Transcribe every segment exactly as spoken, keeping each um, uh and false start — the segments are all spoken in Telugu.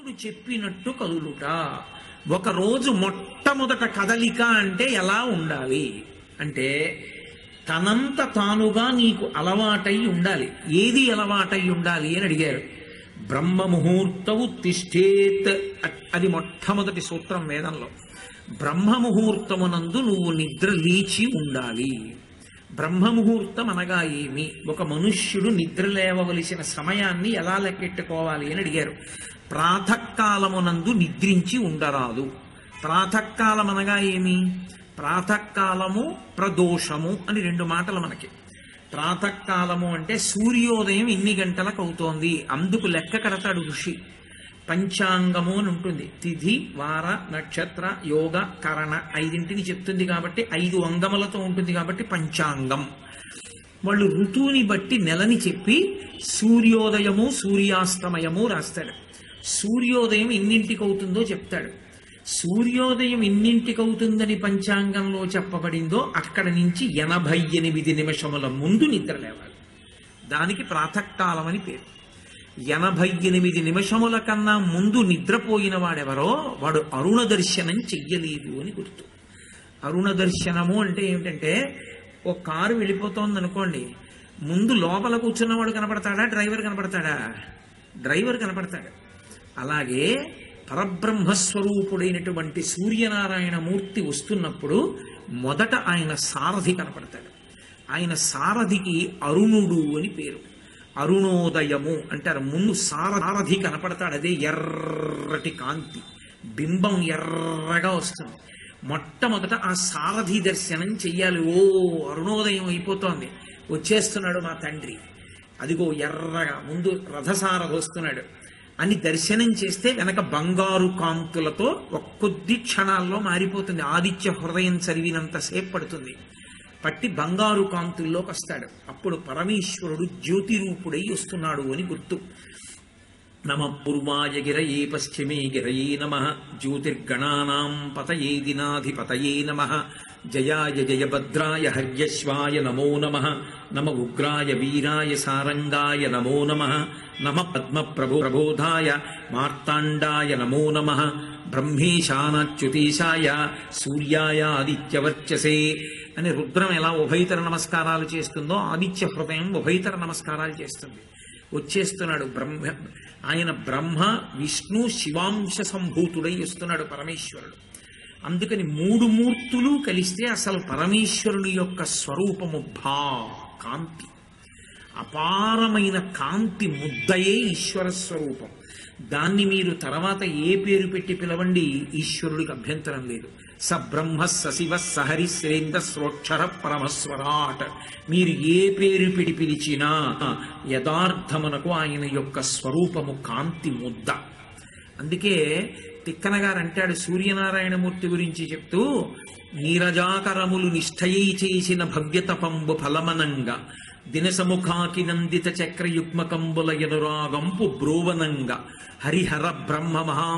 రాముడు చెప్పినట్టు కదులుట. ఒకరోజు మొట్టమొదట కదలిక అంటే ఎలా ఉండాలి అంటే తనంత తానుగా నీకు అలవాటై ఉండాలి. ఏది అలవాటై ఉండాలి అని అడిగారు. బ్రహ్మ ముహూర్తవు తిష్టేత్, అది మొట్టమొదటి సూత్రం వేదంలో. బ్రహ్మ ముహూర్తమునందు నువ్వు నిద్ర లేచి ఉండాలి. బ్రహ్మ ముహూర్తం అనగా ఏమి? ఒక మనుష్యుడు నిద్ర లేవవలసిన సమయాన్ని ఎలా లెక్కెట్టుకోవాలి అని అడిగారు. ప్రాతకాలమునందు నిద్రించి ఉండరాదు. ప్రాతకాలం అనగా ఏమి? ప్రాతకాలము ప్రదోషము అని రెండు మాటలు మనకి. ప్రాతకాలము అంటే సూర్యోదయం ఇన్ని గంటలకు అవుతోంది, అందుకు లెక్క కడతాడు ఋషి. పంచాంగము అని ఉంటుంది. తిథి, వార, నక్షత్ర, యోగ, కరణ ఐదింటిని చెప్తుంది కాబట్టి ఐదు అంగములతో ఉంటుంది కాబట్టి పంచాంగం. వాళ్ళు ఋతువుని బట్టి నెలని చెప్పి సూర్యోదయము సూర్యాస్తమయము రాస్తాడు. సూర్యోదయం ఇన్నింటికి అవుతుందో చెప్తాడు. సూర్యోదయం ఇన్నింటికి అవుతుందని పంచాంగంలో చెప్పబడిందో అక్కడ నుంచి ఎనభై ఎనిమిది నిమిషముల ముందు నిద్ర లేవాలి. దానికి ప్రాతకాలం అని పేరు. ఎనభై ఎనిమిది నిమిషముల కన్నా ముందు నిద్రపోయిన వాడెవరో వాడు అరుణ దర్శనం చెయ్యలేదు అని గుర్తు. అరుణ దర్శనము అంటే ఏమిటంటే ఓ కారు వెళ్ళిపోతోంది అనుకోండి, ముందు లోపల కూర్చున్నవాడు కనపడతాడా, డ్రైవర్ కనపడతాడా? డ్రైవర్ కనపడతాడు. అలాగే పరబ్రహ్మస్వరూపుడైనటువంటి సూర్యనారాయణ మూర్తి వస్తున్నప్పుడు మొదట ఆయన సారథి కనపడతాడు. ఆయన సారథికి అరుణుడు అని పేరు. అరుణోదయము అంటారు. ముందు సారథి కనపడతాడు. అదే ఎర్రటి కాంతి, బింబం ఎర్రగా వస్తుంది. మొట్టమొదట ఆ సారథి దర్శనం చెయ్యాలి. ఓ అరుణోదయం అయిపోతోంది, వచ్చేస్తున్నాడు మా తండ్రి, అదిగో ఎర్రగా ముందు రథసారథి వస్తున్నాడు అని దర్శనం చేస్తే వెనక బంగారు కాంతులతో ఒక్కొద్ది క్షణాల్లో మారిపోతుంది. ఆదిత్య హృదయం చదివినంతసేపు పడుతుంది. పట్టి బంగారు కాంతుల్లోకి వస్తాడు. అప్పుడు పరమేశ్వరుడు జ్యోతి రూపుడై వస్తున్నాడు అని గుర్తు. నమ పూర్వాయ గిరయే పశ్చిమే గిరయే నమ, జ్యోతిర్గణానాం పతయే దినాధిపతయే నమ, జయాయ జయభద్రాయ హర్యశ్వాయ నమో నమ, నమ ఉగ్రాయ వీరాయ సారంగాయ నమో నమ, నమ పద్మ ప్రభో ప్రబోధాయ మార్తాండాయ నమో నమ, బ్రహ్మేశానాచ్యుతీశాయ సూర్యాయ ఆదిత్యవర్చసే అని రుద్రం ఎలా ఉభయతర నమస్కారాలు చేస్తుందో ఆదిత్య హృదయం ఉభయతర నమస్కారాలు చేస్తుంది. వచ్చేస్తున్నాడు బ్రహ్మ. ఆయన బ్రహ్మ విష్ణు శివాంశ సంభూతుడై వస్తున్నాడు పరమేశ్వరుడు. అందుకని మూడు మూర్తులు కలిస్తే అసలు పరమేశ్వరుని యొక్క స్వరూపము భా కాంతి, అపారమైన కాంతి ముద్దయే ఈశ్వర స్వరూపం. దాన్ని మీరు తర్వాత ఏ పేరు పెట్టి పిలవండి, ఈశ్వరుడికి అభ్యంతరం లేదు. స బ్రహ్మ సశివ సహరి శ్రేంద శ్రోక్షర పరమస్వరాట్. మీరు ఏ పేరు పెట్టి పిలిచినా యథార్థమునకు ఆయన యొక్క స్వరూపము కాంతి ముద్ద. అందుకే తిక్కన గారు అంటాడు సూర్యనారాయణమూర్తి గురించి చెప్తూ, నీరజాకరములు నిష్ఠయై చేసిన భవ్యతపంబు ఫలమనంగా దినసముఖాకి నందిత చక్రయుగ్మకంబుల ఎనురాగంపు బ్రోవనంగా హరిహర బ్రహ్మ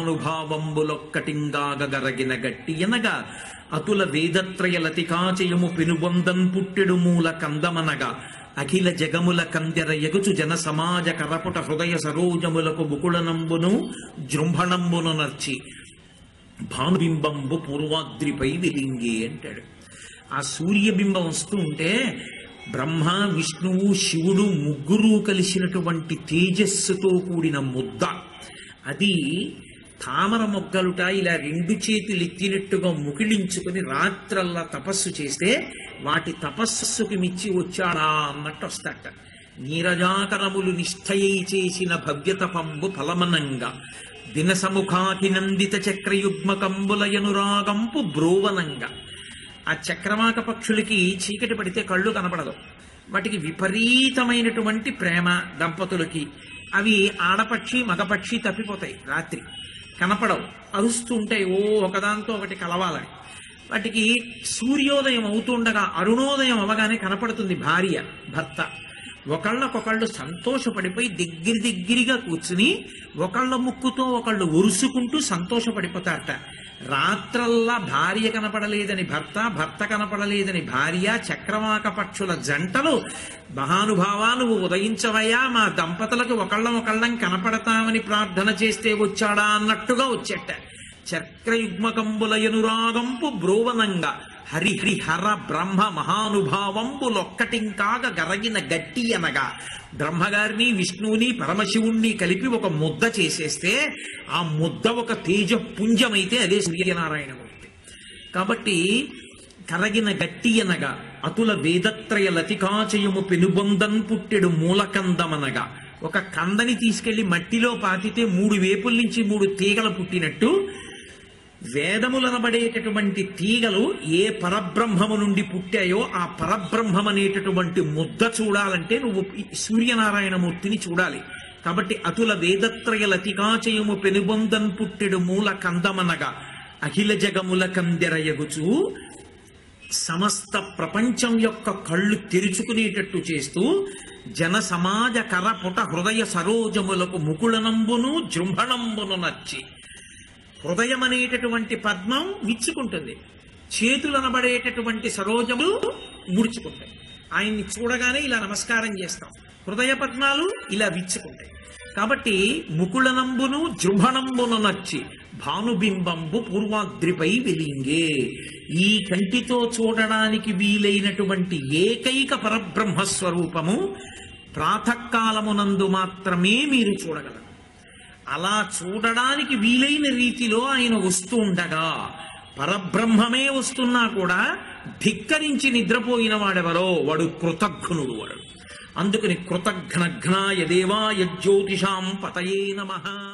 మహానుభావంబులొక్కటింగాగరగిన గట్టి ఎనగా అతుల వేదత్రయ లతికాచయము పెనుబొందన్ పుట్టెడు మూల కందమనగా అఖిల జగముల కందెర ఎగుచు జన సమాజ కరపుట హృదయ సరోజములకు ముకుళనంబును జృంభణంబును నర్చి భానుబింబంబు పూర్వాద్రిపై విలింగే అంటాడు. ఆ సూర్యబింబం వస్తూ ఉంటే బ్రహ్మ విష్ణువు శివుడు ముగ్గురు కలిసినటువంటి తేజస్సుతో కూడిన ముద్ద. అది తామర మొగ్గలుట ఇలా రెండు చేతులు ఎత్తినట్టుగా ముకిళించుకుని రాత్రల్లా తపస్సు చేస్తే వాటి తపస్సుకి మిచ్చి వచ్చాడా అన్నట్టు వస్తాట. నీరజాకరములు నిష్ఠయై చేసిన భవ్యతపంబు ఫలమనంగా దినసముఖాకి నందిత చక్రయుగ్మకంబులయనురాగంపు బ్రోవనంగా. ఆ చక్రవాక పక్షులకి చీకటి పడితే కళ్ళు కనపడదు. వాటికి విపరీతమైనటువంటి ప్రేమ దంపతులకి. అవి ఆడపక్షి మగపక్షి తప్పిపోతాయి, రాత్రి కనపడవు, అరుస్తూ ఉంటాయి ఓ ఒకదాంతో ఒకటి కలవాలని. వాటికి సూర్యోదయం అవుతుండగా అరుణోదయం అవగానే కనపడుతుంది భార్య భర్త. ఒకళ్ళకొకళ్ళు సంతోషపడిపోయి దగ్గర దగ్గరగా కూర్చుని ఒకళ్ళ ముక్కుతో ఒకళ్ళు ఉరుసుకుంటూ సంతోషపడిపోతారట. రాత్రల్లా భార్య కనపడలేదని భర్త, భర్త కనపడలేదని భార్య, చక్రవాక పక్షుల జంటలు మహానుభావా నువ్వు ఉదయించవయ్యా, మా దంపతులకు ఒకళ్ళం ఒకళ్ళం కనపడతామని ప్రార్థన చేస్తే వచ్చాడా అన్నట్టుగా వచ్చేట. చక్రయుగ్మకంబుల ఎనురాగంపు బ్రోవనంగా హరిహరి హర బ్రహ్మ మహానుభావంబులొక్కటింకాగ గరగిన గట్టి అనగా బ్రహ్మగారిని విష్ణువుని పరమశివుణ్ణి కలిపి ఒక ముద్ద చేసేస్తే ఆ ముద్ద ఒక తేజపుంజమైతే అదే సూర్యనారాయణమూర్తి. కాబట్టి కరగిన గట్టి అనగా అతుల వేదత్రయ లతికాచయము పెనుబొందన్ పుట్టెడు మూలకందమనగా, ఒక కందని తీసుకెళ్లి మట్టిలో పాతితే మూడు వేపుల నుంచి మూడు తీగలు పుట్టినట్టు వేదములనబడేటటువంటి తీగలు ఏ పరబ్రహ్మము నుండి పుట్టాయో ఆ పరబ్రహ్మం అనేటటువంటి ముద్ద చూడాలంటే నువ్వు సూర్యనారాయణమూర్తిని చూడాలి. కాబట్టి అతుల వేదత్రయ లతికాచయము పెనుబొందన్ పుట్టెడు మూల కందమనగా అఖిల జగముల కందెరయగుచు సమస్త ప్రపంచం యొక్క కళ్ళు తెరుచుకునేటట్టు చేస్తూ జన సమాజ కరపుట హృదయ సరోజములకు ముకుళనంబును జృంభణంబును నచ్చి, హృదయం అనేటటువంటి పద్మం విచ్చుకుంటుంది, చేతులు అనబడేటటువంటి సరోజములు ముడుచుకుంటాయి. ఆయన్ని చూడగానే ఇలా నమస్కారం చేస్తాం, హృదయ పద్మాలు ఇలా విచ్చుకుంటాయి. కాబట్టి ముకుళనంబును జృంభణంబును నచ్చి భానుబింబంబు పూర్వాద్రిపై వెలింగే. ఈ కంటితో చూడడానికి వీలైనటువంటి ఏకైక పరబ్రహ్మస్వరూపము ప్రాతకాలమునందు మాత్రమే మీరు చూడగలరు. అలా చూడడానికి వీలైన రీతిలో ఆయన వస్తూ ఉండగా పరబ్రహ్మమే వస్తున్నా కూడా ధిక్కరించి నిద్రపోయిన వాడెవరో వాడు కృతఘ్నుడు. వాడు అందుకని కృతఘ్నఘ్నాయ దేవాయ జ్యోతిషాం పతయే నమః.